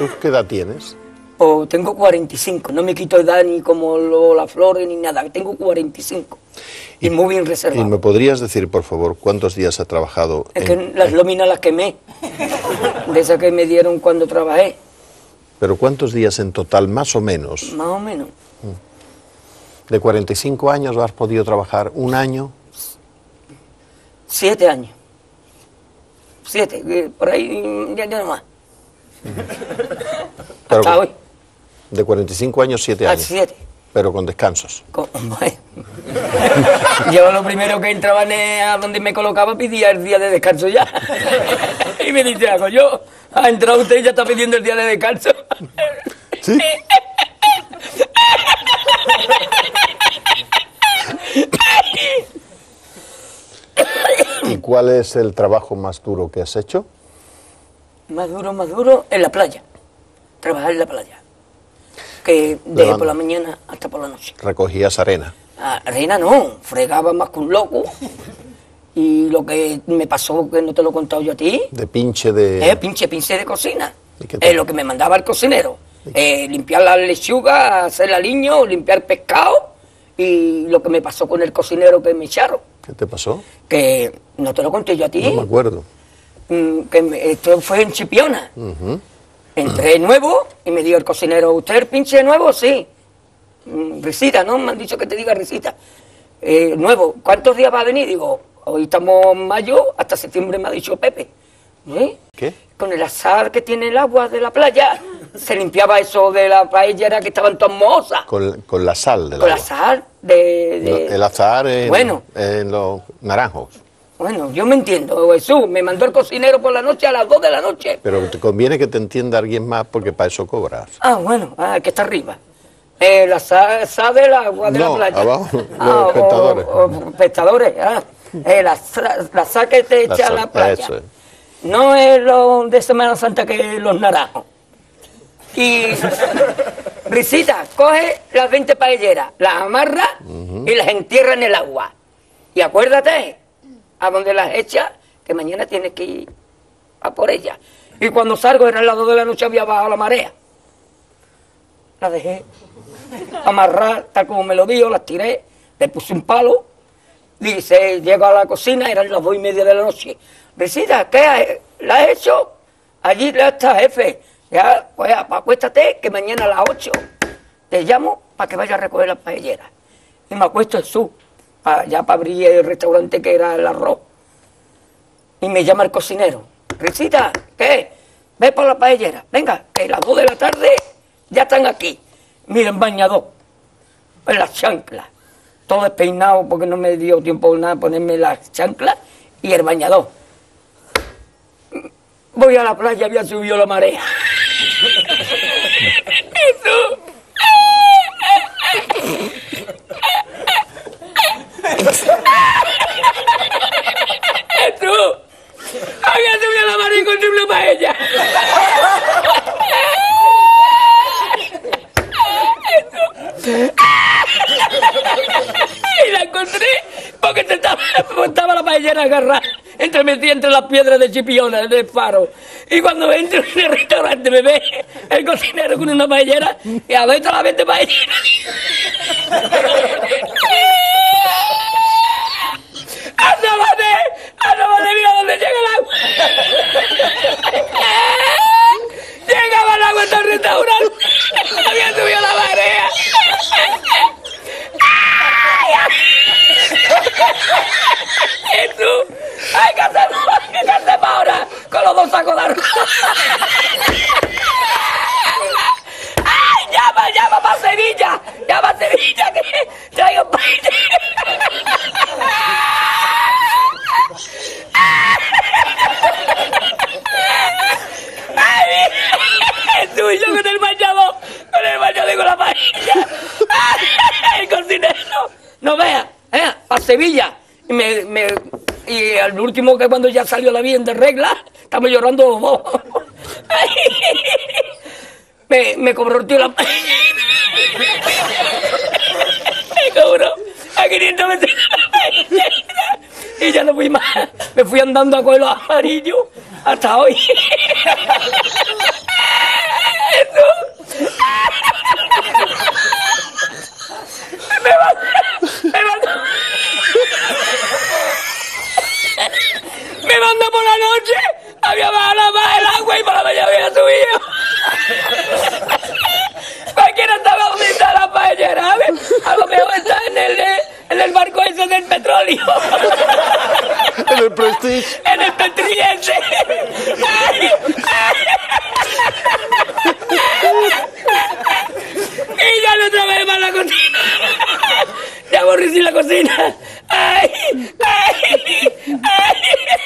¿Tú qué edad tienes? Pues tengo 45, no me quito edad ni como las flores ni nada, tengo 45 y muy bien reservado. ¿Y me podrías decir, por favor, cuántos días has trabajado? Es que las lóminas las quemé, de esas que me dieron cuando trabajé. ¿Pero cuántos días en total, más o menos? Más o menos. ¿De 45 años has podido trabajar un año? 7 años. 7, por ahí ya no más. Pero Hasta hoy. De 45 años, 7 años. 7. Pero con descansos. Yo lo primero que entraba a donde me colocaba pedía el día de descanso ya. Y me dice, hago yo, ha entrado usted y ya está pidiendo el día de descanso. ¿Sí? ¿Y cuál es el trabajo más duro que has hecho? Más duro, en la playa. Trabajar en la playa. Que de por la mañana hasta por la noche. Recogías arena. Arena no, fregaba más que un loco. Y lo que me pasó, que no te lo he contado yo a ti. De pinche de... Pinche de cocina. ¿Y Lo que me mandaba el cocinero. Limpiar la lechuga, hacer aliño, limpiar pescado. Y lo que me pasó con el cocinero que me echaron. ¿Qué te pasó? Que no te lo conté yo a ti. No me acuerdo. Esto fue en Chipiona. Entré nuevo y me dijo el cocinero, ¿usted es el pinche nuevo? Sí. Risita, ¿no? Me han dicho que te diga risita. Nuevo, ¿cuántos días va a venir? Digo, hoy estamos en mayo, hasta septiembre me ha dicho Pepe. ¿Qué? Con el azar que tiene el agua de la playa, se limpiaba eso de la paellera que estaban todas mohosas. Con la sal del agua. Con la sal El azar en los naranjos. Bueno, yo me entiendo, Jesús, me mandó el cocinero por la noche a las 2 de la noche. Pero te conviene que te entienda alguien más porque para eso cobras. Bueno, que está arriba. La sal del agua de la playa. Abajo, los espectadores. Espectadores, la sal que te echa a la playa. Eso es. No es lo de Semana Santa que los naranjos. Y Risita, coge las 20 paelleras, las amarra y las entierra en el agua. Y acuérdate, a donde las echa, que mañana tienes que ir a por ellas. Y cuando salgo, eran las 2 de la noche, había bajado la marea. La dejé amarrar, tal como me lo dijo, las tiré, le puse un palo, dice, llego a la cocina, eran las 2:30 de la noche. Risita, ¿qué la has hecho? Allí ya está, jefe. Ya, pues acuéstate, que mañana a las 8 te llamo para que vayas a recoger las paelleras. Y me acuesto en ya para abrir el restaurante que era el arroz. Y me llama el cocinero. Risita, ¿qué? Ve por la paellera. Venga, que las 2 de la tarde ya están aquí. Miren, bañador, en las chanclas. Todo despeinado porque no me dio tiempo nada ponerme las chanclas y el bañador. Voy a la playa, había subido la marea. Eso. Eso. Había subido la marea y encontré una paella. Y la encontré porque estaba la paellera agarrada metida entre las piedras de Chipiona, del faro. Y cuando entro en el restaurante me ve el cocinero con una paellera y a ver la 20 paelleras. ¡Asómate! ¡Mira dónde llega el agua! Llegaba el agua hasta el restaurante. Había subido la marea. ¡Jesús! ¡Hay que hacer ahora! Con los 2 sacos de arroz. ¡Ay! ¡Llama para Sevilla! ¡Llama a Sevilla que traigo paella! ¡Ay! Jesús, yo con el bañador con la paella. ¡Ay! El cocinero. No vea, para Sevilla. Y al último, que cuando ya salió la bien de regla, estamos llorando los dos. Me cobró el tío la paella. Me cobró a 500 metros la paella. Y ya no fui más. Me fui andando a coger los amarillos hasta hoy. Me mandó por la noche, había bajado la baja el agua y por la mañana había subido. Cualquiera estaba donde está la paellera, ¿sabes? A lo mejor está en el barco ese del petróleo. En el Prestige. En el Petriense. Y ya no otra vez más la cocina. Ya aborrecí la cocina. Ay, ay, ay.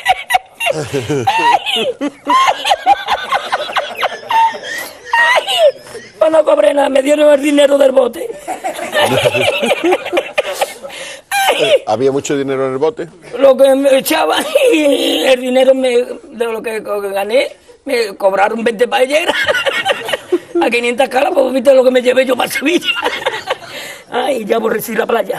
Pues no cobré nada, me dieron el dinero del bote. ¿Había mucho dinero en el bote? Lo que me echaban y el dinero de lo que gané, me cobraron 20 paelleras a 500 calas, pues viste lo que me llevé yo para Sevilla. Ay, ya aborrecí la playa.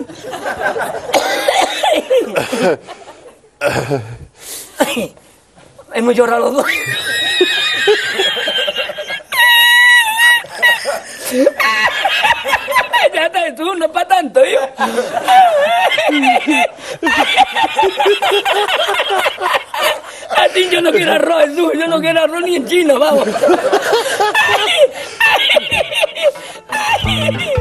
Ay, hemos llorado los dos. Ya está, tú, no es para tanto, yo. A ti yo no quiero arroz, Jesús, yo no quiero arroz ni en chino, vamos.